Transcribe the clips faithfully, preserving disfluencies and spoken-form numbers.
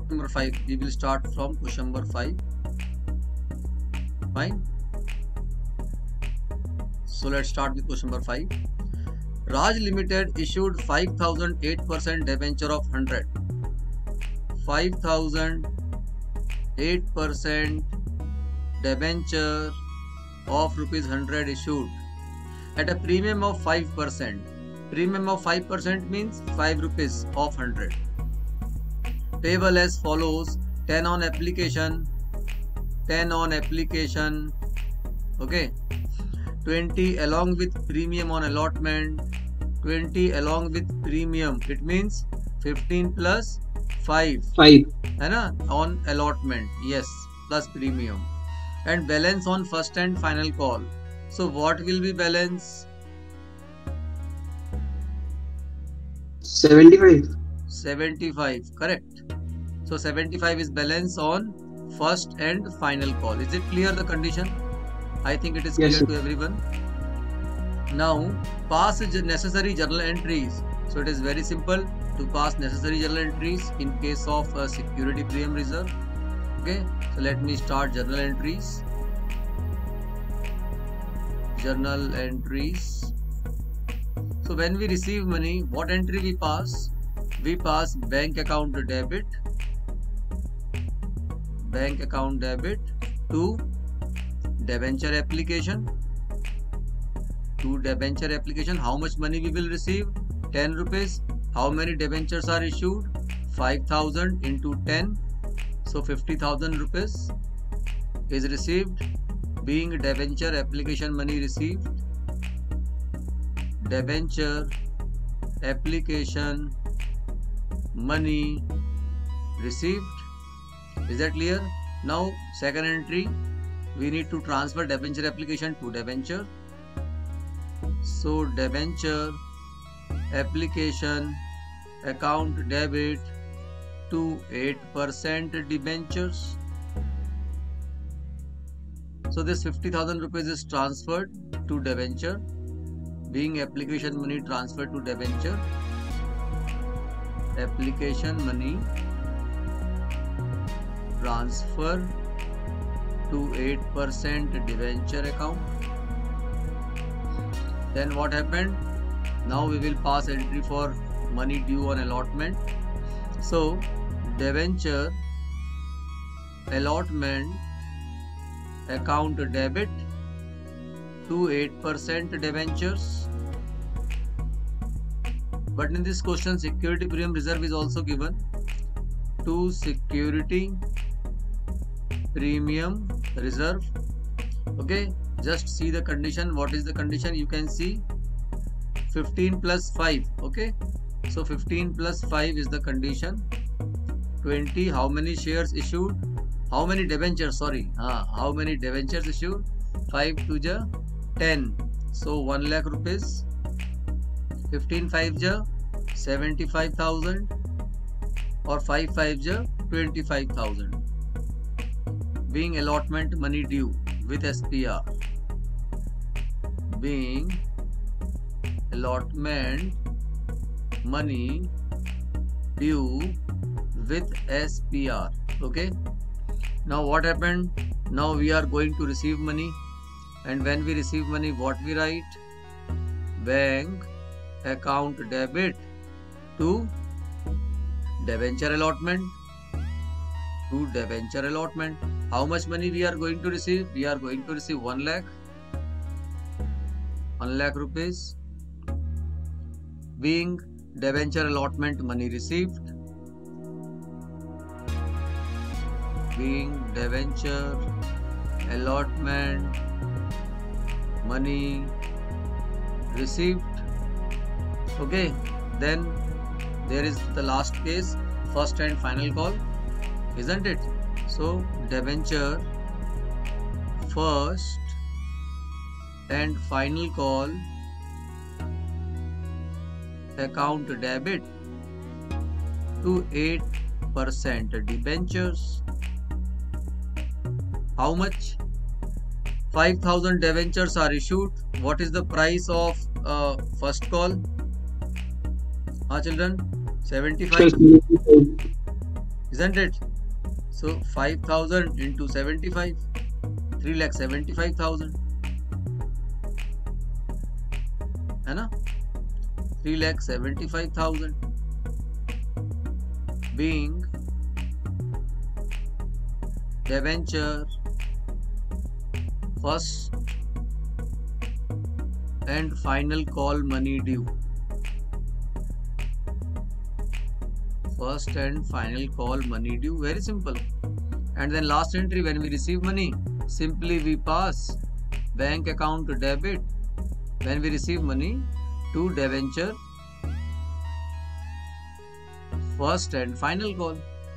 number five. We will start from question number five. Fine. So let's start with question number five. Raj Limited issued five thousand eight percent debenture of one hundred. five thousand eight percent debenture of rupees one hundred issued at a premium of five percent. Premium of five percent means five rupees of one hundred. Payable as follows: ten on application, ten on application, okay, twenty along with premium on allotment, twenty along with premium, it means fifteen plus five, five, है ना, on allotment, yes, plus premium, and balance on first and final call. So what will be balance? seventy-five. seventy-five, correct. So seventy-five is balance on first and final call. Is it clear, the condition? I think it is clear Yes, to everyone. Now pass the necessary journal entries. So it is very simple to pass necessary journal entries in case of uh, security premium reserve. Okay, so let me start journal entries. Journal entries. So when we receive money, what entry we pass? We pass bank account debit, bank account debit to debenture application, to debenture application. How much money we will receive? ten rupees. How many debentures are issued? five thousand into ten, so fifty thousand rupees is received, being debenture application money received. Debenture application money received. Is that clear? Now second entry, we need to transfer debenture application to debenture. So debenture application account debit to eight percent debentures. So this fifty thousand rupees is transferred to debenture, being application money transferred to debenture. Application money transfer to eight percent debenture account. Then what happened? Now we will pass entry for money due on allotment. So debenture allotment account debit to eight percent debentures. But in this question, security premium reserve is also given. To security premium reserve. Okay, just see the condition. What is the condition? You can see fifteen plus five. Okay, so fifteen plus five is the condition. twenty. How many shares issued? How many debentures? Sorry, ah, how many debentures issued? five to the ten. So one lakh rupees. fifteen five ja seventy-five thousand, or five five ja twenty-five thousand, being allotment money due with S P R, being allotment money due with S P R. Okay, now what happened? Now we are going to receive money, and when we receive money, what we write? Bank account debit to debenture allotment, to debenture allotment. How much money we are going to receive? We are going to receive one lakh, one lakh rupees, being debenture allotment money received, being debenture allotment money received. Okay, then there is the last case, first and final call, isn't it? So debenture first and final call account debit to eight percent debentures. How much? five thousand debentures are issued. What is the price of uh, first call? Ah, children, seventy-five. isn't it? So five thousand into seventy-five, three lakh seventy-five thousand, है ना? three lakh seventy-five thousand being debenture first and final call money due. First and final call money due, very simple. And then last entry, when we receive money, simply we pass bank account to debit when we receive money to debenture first and final call,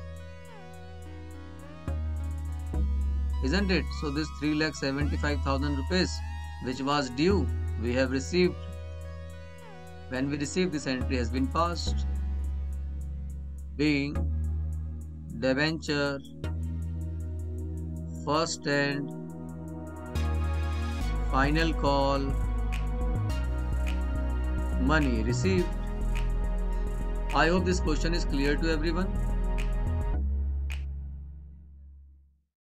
isn't it? So this three lakh seventy-five thousand rupees which was due, we have received. When we receive, this entry has been passed, being debenture first and final call money received. I hope this question is clear to everyone.